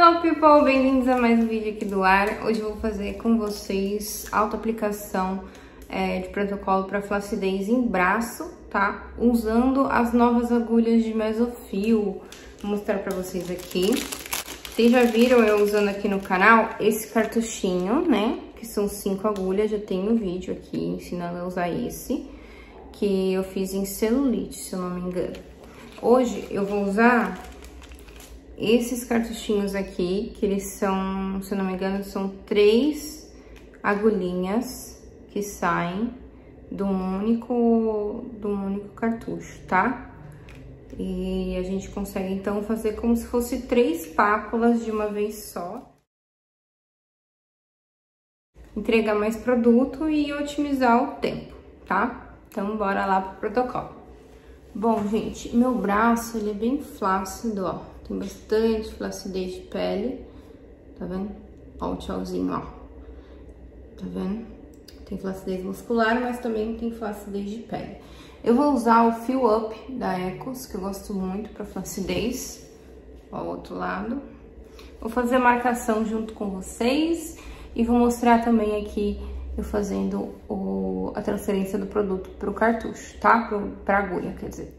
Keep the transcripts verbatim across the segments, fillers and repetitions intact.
Hello people, bem-vindos a mais um vídeo aqui do ar. Hoje eu vou fazer com vocês autoaplicação é, de protocolo para flacidez em braço, tá? Usando as novas agulhas de Mesofil. Vou mostrar para vocês aqui. Vocês já viram eu usando aqui no canal esse cartuchinho, né? Que são cinco agulhas, já tem um vídeo aqui ensinando a usar esse, que eu fiz em celulite, se eu não me engano. Hoje eu vou usar esses cartuchinhos aqui, que eles são, se eu não me engano, são três agulhinhas que saem de um único, de um único cartucho, tá? E a gente consegue, então, fazer como se fosse três pápulas de uma vez só. Entregar mais produto e otimizar o tempo, tá? Então, bora lá pro protocolo. Bom, gente, meu braço, ele é bem flácido, ó. Tem bastante flacidez de pele, tá vendo? Ó o tchauzinho, ó. Tá vendo? Tem flacidez muscular, mas também tem flacidez de pele. Eu vou usar o Fill Up da Ecos, que eu gosto muito pra flacidez. Ó, o outro lado. Vou fazer a marcação junto com vocês e vou mostrar também aqui eu fazendo o, a transferência do produto pro cartucho, tá? Pro, pra agulha, quer dizer.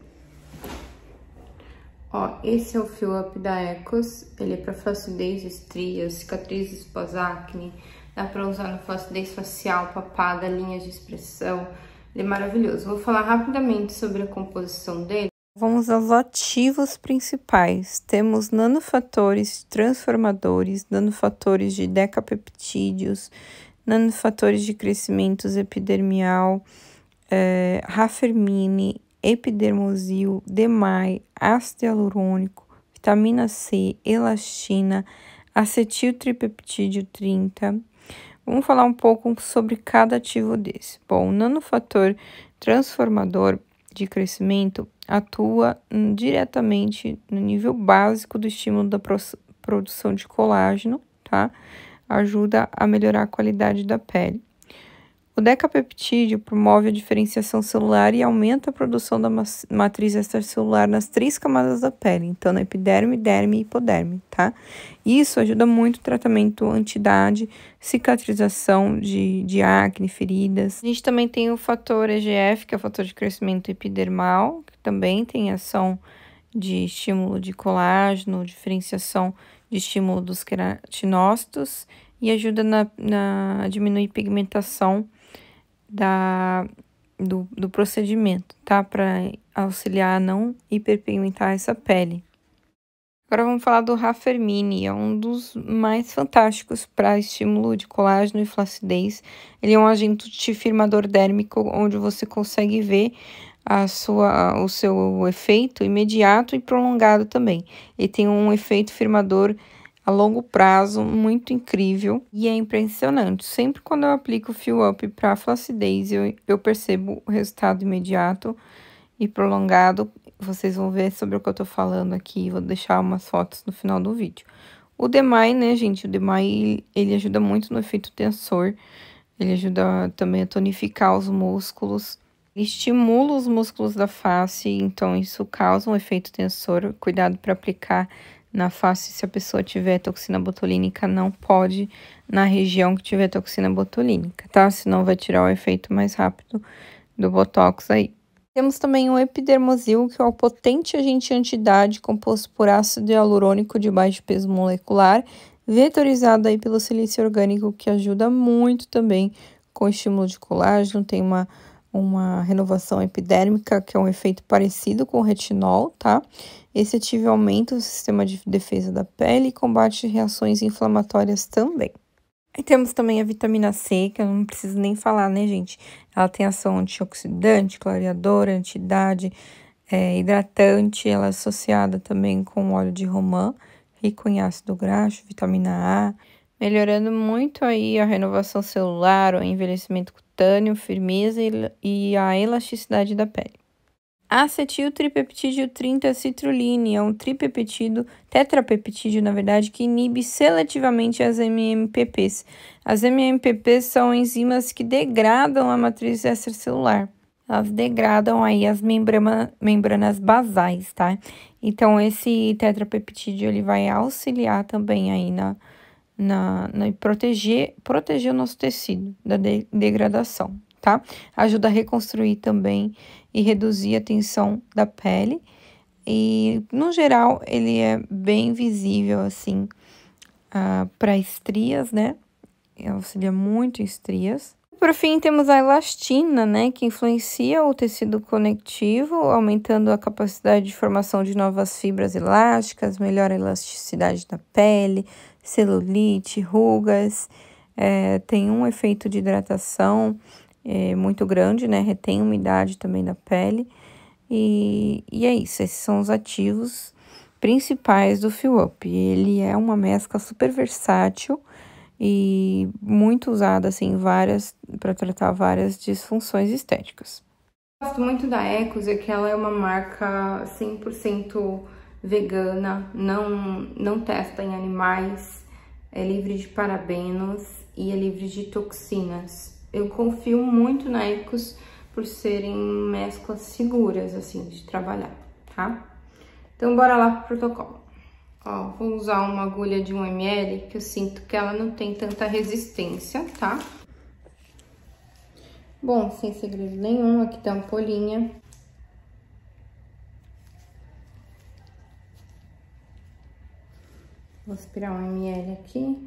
Ó, esse é o Fill Up da Ecos, ele é pra flacidez, estrias, cicatrizes pós-acne, dá pra usar no flacidez facial, papada, linhas de expressão, ele é maravilhoso. Vou falar rapidamente sobre a composição dele. Vamos aos ativos principais. Temos nanofatores transformadores, nanofatores de decapeptídeos, nanofatores de crescimento epidermial, é, Rafamine, epidermosil, Demai, ácido hialurônico, vitamina C, elastina, acetiltripeptídeo trinta. Vamos falar um pouco sobre cada ativo desse. Bom, o nanofator transformador de crescimento atua hum, diretamente no nível básico do estímulo da pro produção de colágeno, tá? Ajuda a melhorar a qualidade da pele. O decapeptídeo promove a diferenciação celular e aumenta a produção da matriz extracelular nas três camadas da pele, então na epiderme, derme e hipoderme, tá? Isso ajuda muito o tratamento anti-idade, cicatrização de, de acne, feridas. A gente também tem o fator E G F, que é o fator de crescimento epidermal, que também tem ação de estímulo de colágeno, diferenciação de estímulo dos queratinócitos e ajuda na, na a diminuir pigmentação da, do, do procedimento, tá? Para auxiliar a não hiperpigmentar essa pele. Agora vamos falar do Rafamine, é um dos mais fantásticos para estímulo de colágeno e flacidez. Ele é um agente firmador dérmico, onde você consegue ver a sua, o seu efeito imediato e prolongado também. Ele tem um efeito firmador a longo prazo muito incrível e é impressionante. Sempre quando eu aplico o Fill Up para flacidez, eu, eu percebo o resultado imediato e prolongado. Vocês vão ver sobre o que eu tô falando aqui, vou deixar umas fotos no final do vídeo. O Demai, né, gente, o Demai, ele ajuda muito no efeito tensor, ele ajuda também a tonificar os músculos, ele estimula os músculos da face, então isso causa um efeito tensor. Cuidado para aplicar na face se a pessoa tiver toxina botulínica, não pode na região que tiver toxina botulínica, tá? Senão vai tirar o efeito mais rápido do botox aí. Temos também o epidermosil, que é o potente agente anti-idade composto por ácido hialurônico de baixo peso molecular, vetorizado aí pelo silício orgânico, que ajuda muito também com o estímulo de colágeno. Tem uma, uma renovação epidérmica, que é um efeito parecido com o retinol, tá? Esse ativo aumenta o sistema de defesa da pele e combate reações inflamatórias também. Aí temos também a vitamina C, que eu não preciso nem falar, né, gente? Ela tem ação antioxidante, clareadora, anti-idade, é, hidratante. Ela é associada também com óleo de romã, rico em ácido graxo, vitamina A, melhorando muito aí a renovação celular, o envelhecimento cutâneo, firmeza e a elasticidade da pele. Acetiltripeptídeo trinta citrulline é um tripeptídeo, tetrapeptídeo, na verdade, que inibe seletivamente as M M P Ps. As M M P Ps são enzimas que degradam a matriz extracelular. Elas degradam aí as membrana, membranas basais, tá? Então, esse tetrapeptídeo, ele vai auxiliar também aí na, na, na proteger, proteger o nosso tecido da de, degradação, tá? Ajuda a reconstruir também e reduzir a tensão da pele. E, no geral, ele é bem visível, assim, uh, para estrias, né? Auxilia muito em estrias. Por fim, temos a elastina, né, que influencia o tecido conectivo, aumentando a capacidade de formação de novas fibras elásticas, melhora a elasticidade da pele, celulite, rugas, é, tem um efeito de hidratação é, muito grande, né, retém umidade também da pele, e, e é isso, esses são os ativos principais do Fill Up. Ele é uma mescla super versátil, e muito usada, assim, várias, para tratar várias disfunções estéticas. Gosto muito da Ecos, é que ela é uma marca cem por cento vegana, não, não testa em animais, é livre de parabenos e é livre de toxinas. Eu confio muito na Ecos por serem mesclas seguras, assim, de trabalhar, tá? Então, bora lá pro protocolo. Ó, vou usar uma agulha de um mililitro, que eu sinto que ela não tem tanta resistência, tá? Bom, sem segredo nenhum, aqui tá a ampolhinha. Vou aspirar um mililitro aqui.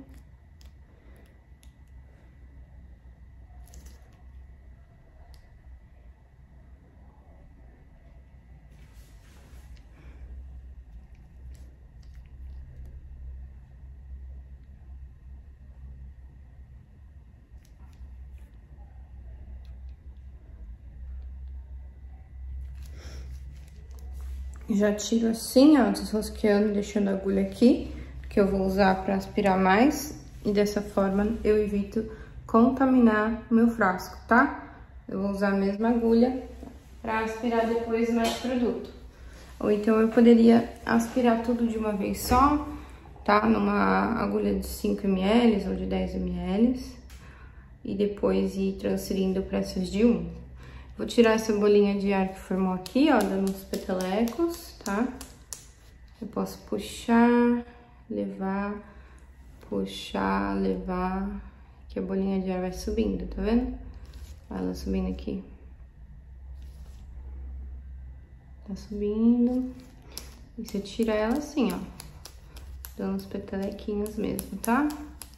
Já tiro assim, ó, desrosqueando, deixando a agulha aqui, que eu vou usar para aspirar mais. E dessa forma eu evito contaminar o meu frasco, tá? Eu vou usar a mesma agulha para aspirar depois mais produto. Ou então eu poderia aspirar tudo de uma vez só, tá? Numa agulha de cinco mililitros ou de dez mililitros. E depois ir transferindo para essas de um. Vou tirar essa bolinha de ar que formou aqui, ó, dando uns petelecos, tá? Eu posso puxar, levar, puxar, levar, que a bolinha de ar vai subindo, tá vendo? Olha ela subindo aqui. Tá subindo. E você tira ela assim, ó, dando uns petelequinhos mesmo, tá?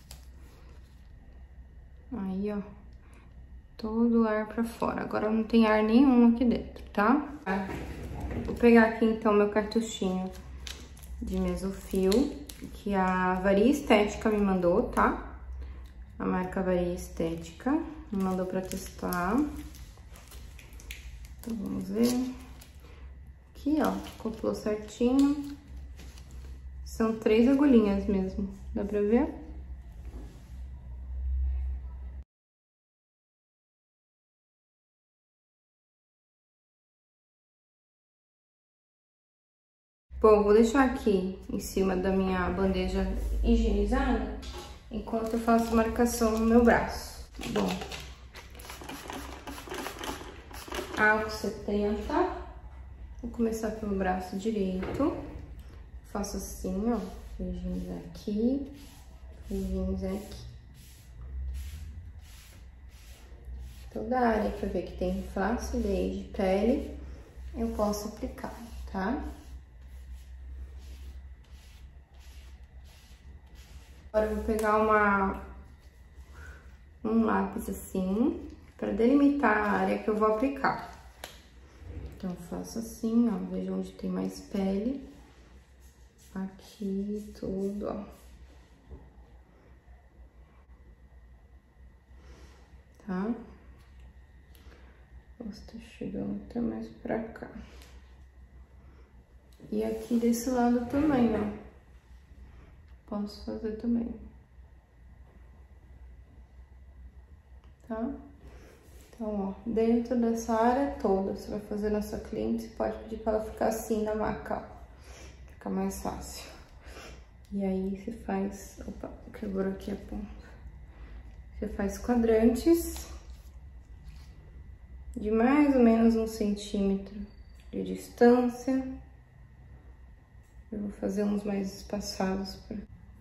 Aí, ó. Todo o ar pra fora. Agora não tem ar nenhum aqui dentro, tá? Vou pegar aqui, então, meu cartuchinho de Mesofil, que a Varia Estética me mandou, tá? A marca Varia Estética me mandou pra testar. Então, vamos ver. Aqui, ó, acoplou certinho. São três agulhinhas mesmo, dá pra ver? Bom, vou deixar aqui em cima da minha bandeja higienizada, enquanto eu faço marcação no meu braço. Bom, álcool setenta, vou começar pelo braço direito, faço assim, ó, higienizar aqui, higienizar aqui. Toda a área que eu ver que tem flacidez de pele, eu posso aplicar, tá? Agora eu vou pegar uma, um lápis assim, para delimitar a área que eu vou aplicar. Então, eu faço assim, ó, veja onde tem mais pele. Aqui, tudo, ó. Tá? Posso estar chegando até mais pra cá. E aqui desse lado também, ó. Posso fazer também, tá? Então, ó, dentro dessa área toda, você vai fazer na sua cliente, você pode pedir para ela ficar assim na maca, ó. Fica mais fácil. E aí, você faz... Opa, quebrou aqui a ponta. Você faz quadrantes de mais ou menos um centímetro de distância. Eu vou fazer uns mais espaçados. Pra...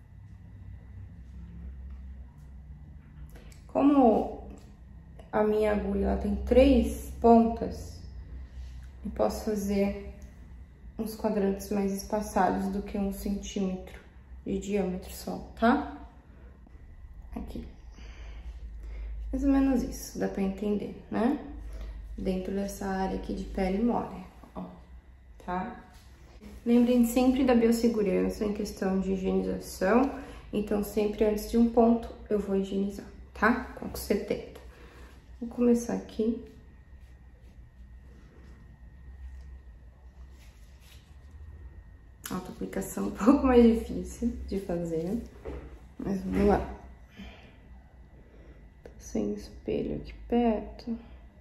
Como a minha agulha ela tem três pontas, eu posso fazer uns quadrantes mais espaçados do que um centímetro de diâmetro só, tá? Aqui. Mais ou menos isso, dá pra entender, né? Dentro dessa área aqui de pele mole, ó, tá? Lembrem sempre da biossegurança em questão de higienização, então sempre antes de um ponto eu vou higienizar, tá? Com setenta. Vou começar aqui. Auto-aplicação um pouco mais difícil de fazer, mas vamos lá. Tô sem espelho aqui perto.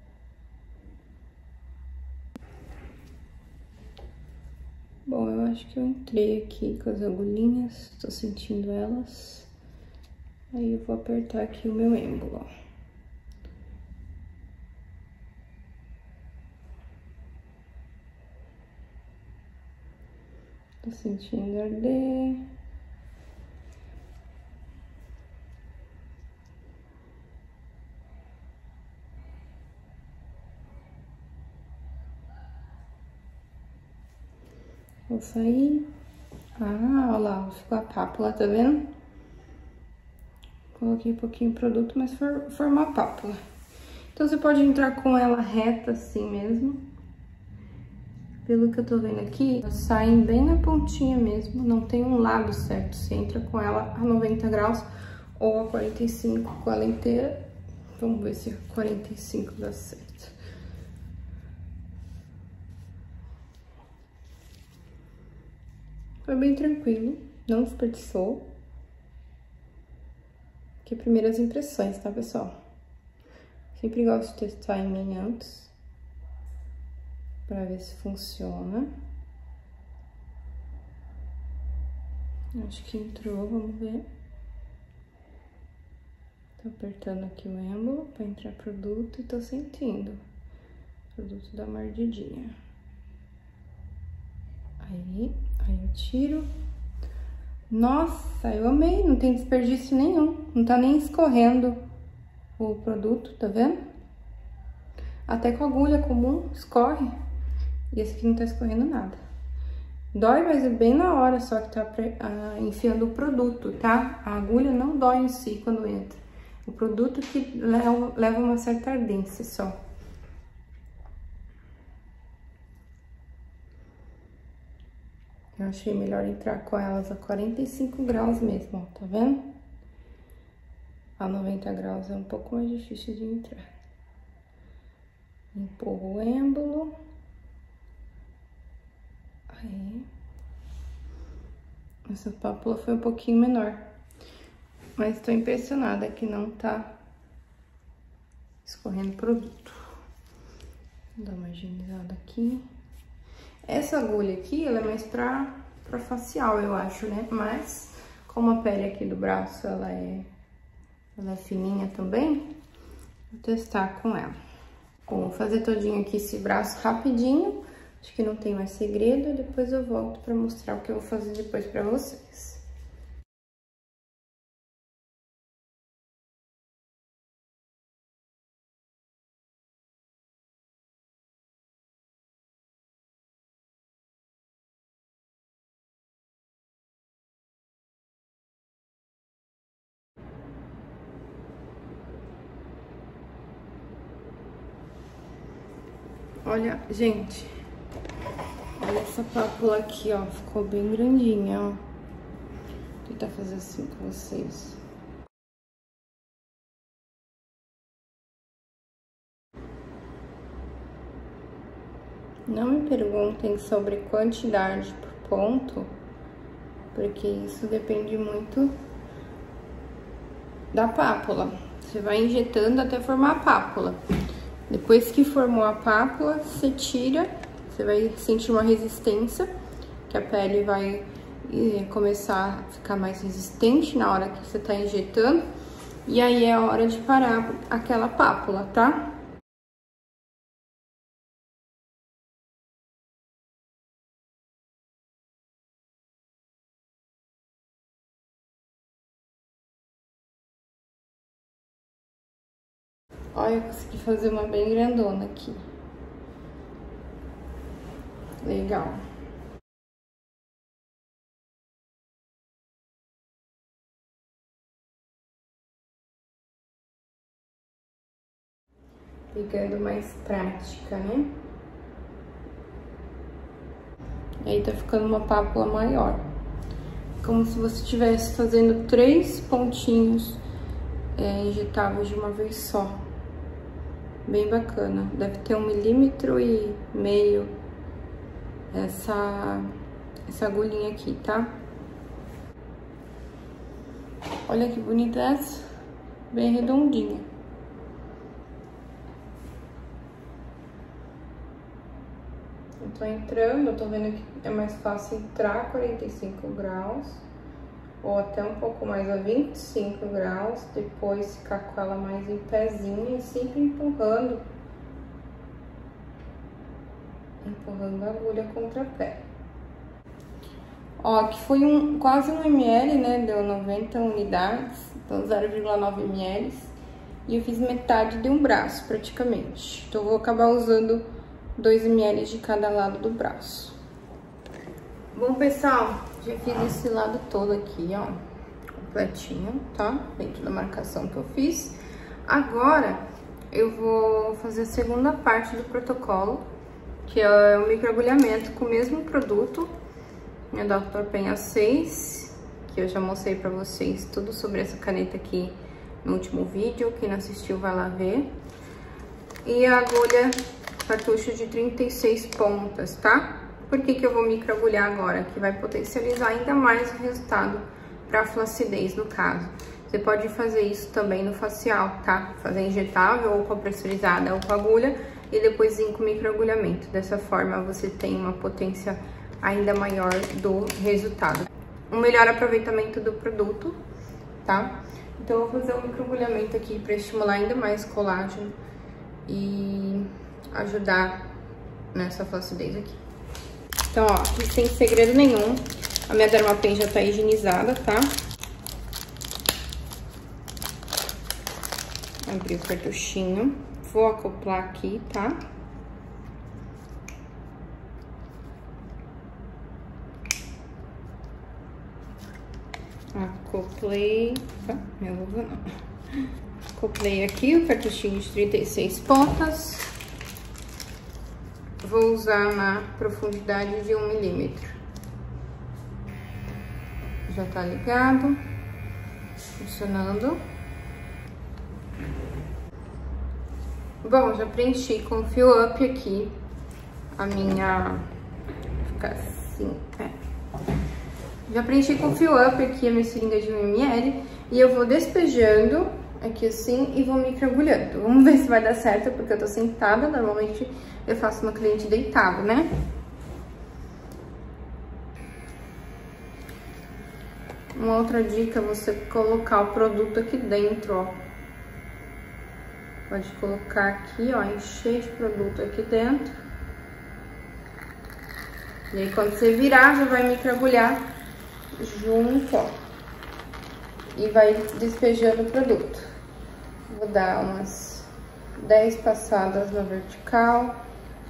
Bom, eu acho que eu entrei aqui com as agulhinhas, tô sentindo elas. Aí eu vou apertar aqui o meu êmbolo, ó. Tô sentindo arder. Vou sair. Ah, olha lá, ficou a pápula, tá vendo? Coloquei um pouquinho de produto, mas for, formou a pápula. Então, você pode entrar com ela reta assim mesmo. Pelo que eu tô vendo aqui, elas saem bem na pontinha mesmo, não tem um lado certo. Você entra com ela a noventa graus ou a quarenta e cinco com ela inteira. Vamos ver se a quarenta e cinco dá certo. Foi bem tranquilo, não desperdiçou. Aqui primeiras impressões, tá, pessoal? Sempre gosto de testar em mim antes, pra ver se funciona. Acho que entrou, vamos ver. Tô apertando aqui o êmbolo pra entrar produto e tô sentindo. O produto dá uma ardidinha. Aí, aí eu tiro. Nossa, eu amei, não tem desperdício nenhum. Não tá nem escorrendo o produto, tá vendo? Até com a agulha comum escorre. E esse aqui não tá escorrendo nada. Dói, mas é bem na hora só que tá ah, enfiando o produto, tá? A agulha não dói em si quando entra. O produto que leva, leva uma certa ardência só. Eu achei melhor entrar com elas a quarenta e cinco graus mesmo, ó, tá vendo? A noventa graus é um pouco mais difícil de entrar. Empurro o êmbolo. Aí. Essa pápula foi um pouquinho menor. Mas tô impressionada que não tá escorrendo produto. Vou dar uma higienizada aqui. Essa agulha aqui, ela é mais pra, pra facial, eu acho, né? Mas, como a pele aqui do braço, ela é, ela é fininha também, vou testar com ela. Bom, vou fazer todinho aqui esse braço rapidinho. Acho que não tem mais segredo. E depois eu volto pra mostrar o que eu vou fazer depois pra vocês. Olha, gente, olha essa pápula aqui, ó, ficou bem grandinha, ó. Vou tentar fazer assim com vocês. Não me perguntem sobre quantidade por ponto, porque isso depende muito da pápula. Você vai injetando até formar a pápula. Depois que formou a pápula, você tira, você vai sentir uma resistência, que a pele vai começar a ficar mais resistente na hora que você tá injetando. E aí é a hora de parar aquela pápula, tá? Olha, eu consegui fazer uma bem grandona aqui. Legal. Pegando mais prática, né? Aí tá ficando uma pápula maior. Como se você estivesse fazendo três pontinhos é, injetáveis de uma vez só. Bem bacana. Deve ter um milímetro e meio essa, essa agulhinha aqui, tá? Olha que bonita essa. Bem redondinha. Eu tô entrando, eu tô vendo que é mais fácil entrar a quarenta e cinco graus, ou até um pouco mais a vinte e cinco graus, depois ficar com ela mais em pezinho e sempre empurrando, empurrando a agulha contra a pele. Ó, aqui foi um, quase um ml, né, deu noventa unidades, então zero vírgula nove mililitros, e eu fiz metade de um braço, praticamente. Então eu vou acabar usando dois mililitros de cada lado do braço. Bom, pessoal, já fiz esse lado todo aqui, ó, completinho, tá? Dentro da marcação que eu fiz. Agora, eu vou fazer a segunda parte do protocolo, que é o microagulhamento com o mesmo produto, a doutor Penha seis, que eu já mostrei pra vocês tudo sobre essa caneta aqui no último vídeo. Quem não assistiu, vai lá ver. E a agulha cartucho de trinta e seis pontas, tá? Por que que eu vou microagulhar agora? Que vai potencializar ainda mais o resultado para flacidez, no caso. Você pode fazer isso também no facial, tá? Fazer injetável ou com a pressurizada ou com a agulha e depois vir com microagulhamento. Dessa forma você tem uma potência ainda maior do resultado. Um melhor aproveitamento do produto, tá? Então eu vou fazer um microagulhamento aqui para estimular ainda mais colágeno e ajudar nessa flacidez aqui. Então, ó, aqui sem segredo nenhum, a minha Dermapen já tá higienizada, tá? Abri o cartuchinho, vou acoplar aqui, tá? Acoplei, tá? Minha luva não. Acoplei aqui o cartuchinho de trinta e seis pontas. Vou usar na profundidade de um milímetro. Já tá ligado, funcionando. Bom, já preenchi com Fill Up aqui a minha... Fica assim, é. Já preenchi com Fill Up aqui a minha seringa de um mililitro e eu vou despejando aqui assim e vou microagulhando. Vamos ver se vai dar certo, porque eu tô sentada, normalmente eu faço no cliente deitado, né? Uma outra dica é você colocar o produto aqui dentro, ó. Pode colocar aqui, ó, encher de produto aqui dentro. E aí quando você virar, já vai microagulhar junto, ó. E vai despejando o produto. Vou dar umas dez passadas na vertical.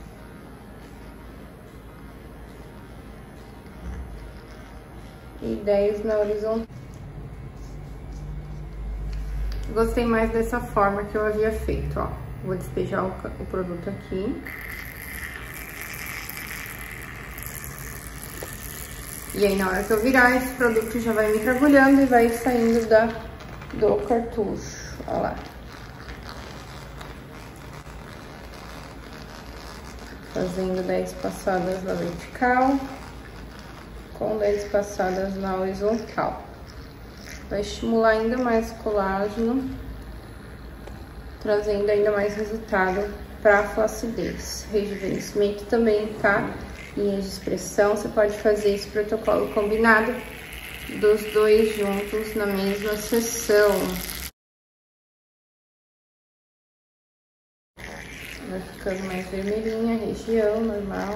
E dez na horizontal. Gostei mais dessa forma que eu havia feito, ó. Vou despejar o, o produto aqui. E aí, na hora que eu virar, esse produto já vai microagulhando e vai saindo da, do cartucho. Olha lá. Fazendo dez passadas na vertical, com dez passadas na horizontal. Vai estimular ainda mais colágeno, trazendo ainda mais resultado para a flacidez. Rejuvenescimento também, tá? Linhas de expressão, você pode fazer esse protocolo combinado dos dois juntos na mesma sessão. Vai ficando mais vermelhinha a região, normal.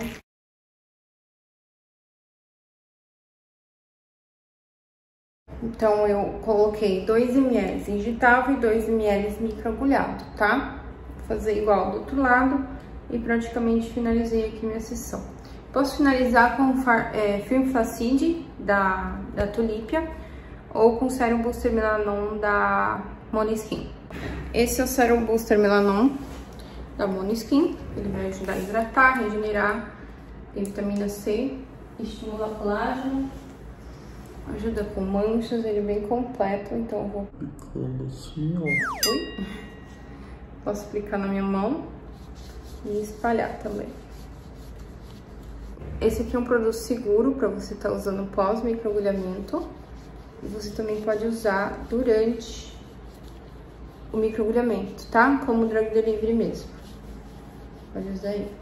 Então, eu coloquei dois mililitros injetável e dois mililitros microagulhado, tá? fazer igual do outro lado e praticamente finalizei aqui minha sessão. Posso finalizar com é, Film Flaccid da, da Tulipia ou com Serum Booster Melanon da Måneskin. Esse é o Serum Booster Melanon da Måneskin. Ele vai ajudar a hidratar, regenerar, tem vitamina C, estimula a colágeno, ajuda com manchas, ele é bem completo, então eu vou aplicando assim, ó. Ui. Posso aplicar na minha mão e espalhar também. Esse aqui é um produto seguro para você estar tá usando pós-microagulhamento. E você também pode usar durante o microagulhamento, tá? Como drug delivery mesmo. Pode usar aí.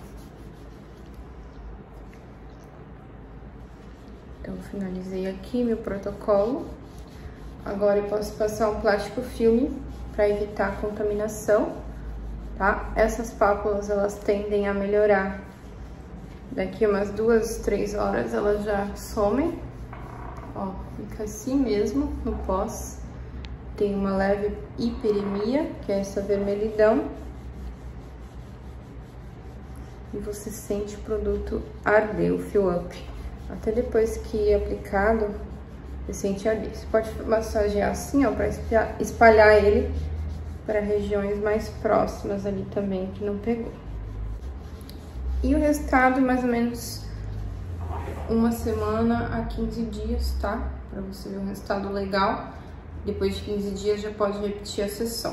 Então, finalizei aqui meu protocolo. Agora eu posso passar um plástico filme para evitar a contaminação, tá? Essas pápulas, elas tendem a melhorar. Daqui umas duas, três horas elas já somem. Ó, fica assim mesmo no pós. Tem uma leve hiperemia, que é essa vermelhidão. E você sente o produto arder, o Fill Up. Até depois que é aplicado, você sente arder. Você pode massagear assim, ó, para espalhar ele para regiões mais próximas ali também, que não pegou. E o resultado, mais ou menos uma semana a quinze dias, tá? Pra você ver um resultado legal. Depois de quinze dias já pode repetir a sessão.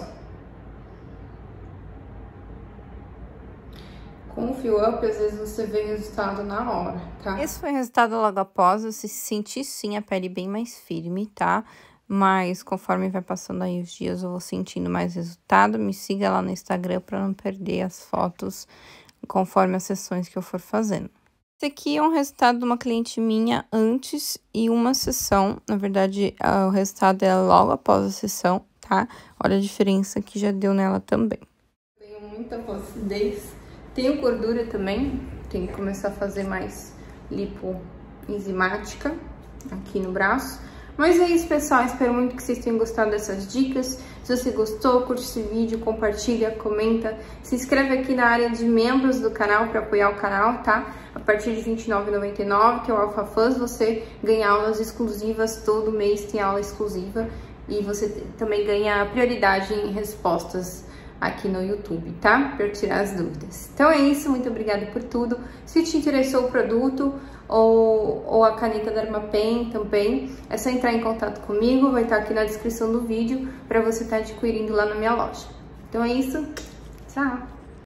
Com o Fill Up, às vezes você vê resultado na hora, tá? Esse foi o resultado logo após. Você sentir sim a pele bem mais firme, tá? Mas conforme vai passando aí os dias, eu vou sentindo mais resultado. Me siga lá no Instagram para não perder as fotos conforme as sessões que eu for fazendo. Esse aqui é um resultado de uma cliente minha antes e uma sessão. Na verdade, o resultado é logo após a sessão, tá? Olha a diferença que já deu nela também. Tenho muita flacidez. Tenho gordura também. Tenho que começar a fazer mais lipo enzimática aqui no braço. Mas é isso, pessoal. Espero muito que vocês tenham gostado dessas dicas. Se você gostou, curte esse vídeo, compartilha, comenta. Se inscreve aqui na área de membros do canal para apoiar o canal, tá? A partir de vinte e nove reais e noventa e nove centavos, que é o Alpha Fãs, você ganha aulas exclusivas. Todo mês tem aula exclusiva. E você também ganha prioridade em respostas aqui no YouTube, tá? Para tirar as dúvidas. Então é isso. Muito obrigada por tudo. Se te interessou o produto ou, ou a caneta Dermapen também, é só entrar em contato comigo, vai estar aqui na descrição do vídeo para você estar adquirindo lá na minha loja. Então é isso, tchau!